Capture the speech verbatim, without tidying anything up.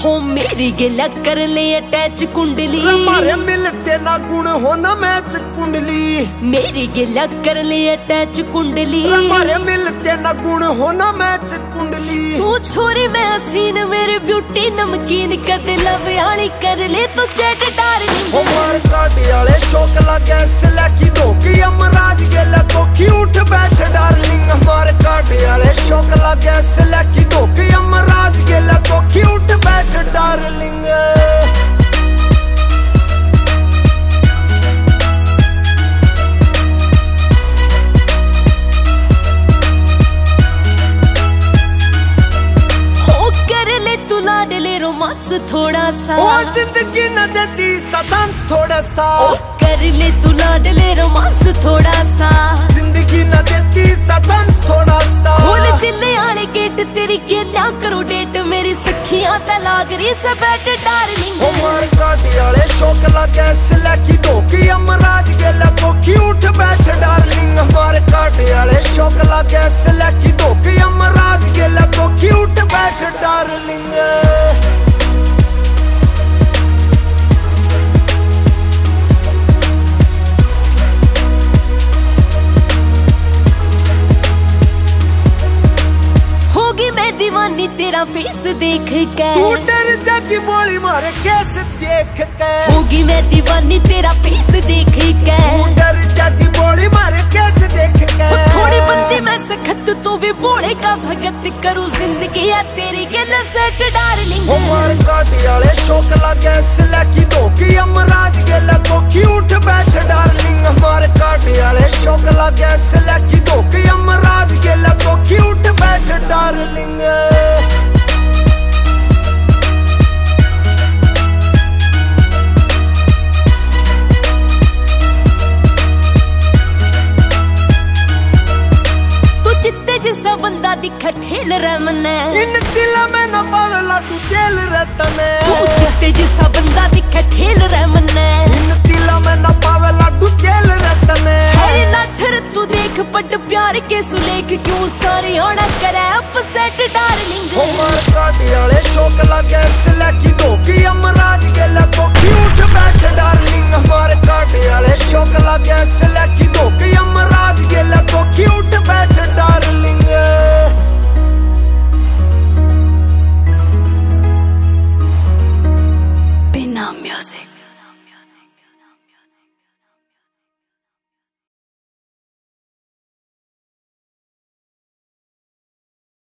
हो मेरी गिला कर ले अटैच कुंडली, हमारे मिलते ना गुण होना मैच कुंडली। मेरी गिला कर ले अटैच कुंडली, हमारे मिलते ना गुण होना मैच कुंडली। सो छोरी मैं हसीन मेरी ब्यूटी नमकीन कद लव आली कर ले तो चैट डार्लिंग। हो मार काटे वाले शौक लगे सिला की धोखी अमराज गेला तो की उठ बैठ डार्लिंग। हमारे काटे वाले शौक लगे सिला की धोखी अमराज गेला तो की उठ बैठ डार्लिंग। रोमांस थोड़ा सा, ओ जिंदगी न देती सतांस थोड़ा सा। ओ कर ले तू लाडले रोमांस थोड़ा सा, जिंदगी न देती सतांस थोड़ा सा। खोल दिल आले गेट तेरी गेला करो डेट मेरी सखियां ते लाग रही से बैठ डार्लिंग। ओ मार काटे वाले शौक लगे सिला की धोखी अमराज गेला तो की उठ बैठ डार्लिंग। हमारे काटे वाले शौक लगे सिला की धोखी अमराज गेला तो की उठ बैठ डार्लिंग। दीवानी तेरा फेस देख के, तू डर जाती बोली मारे कैसे देख के। होगी मैं दीवानी तेरा फेस देख के, तू डर जाती बोली मारे कैसे देख के। थोड़ी बंदी मैं सखत तू भी बोले का भगत करूँ जिंदगी है तेरी गल सेट डार्लिंग। हो मार काटे वाले शौक लगे सिला की धोखी अमराज गेला तो की उठ बैठ डार्लिंग। हमारे काटे वाले शौक लगे सिला की धोखी अमराज गेला तो की उठ बैठ डार्लिंग। जिसा बंदा दिखा ठेल रहा मने, इन दिला में न पावे लाडू तेल रतने। तू चित्ते जिसा बंदा दिखा ठेल रहा मने, इन दिला में न पावे लाडू तेल रतने। है लाठर तू देख पट प्यार के सुलेख क्यों सारी होना करे अपसेट डार्लिंग। हो मार काटे वाले शौक लगे सिला